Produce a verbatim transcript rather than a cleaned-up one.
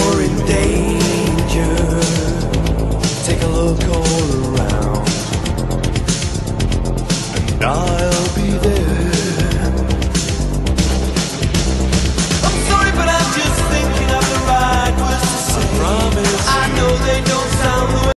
you're in danger, take a look all around, and I'll be there. I'm sorry, but I'm just thinking of the right words to say. I promise I know they don't sound the way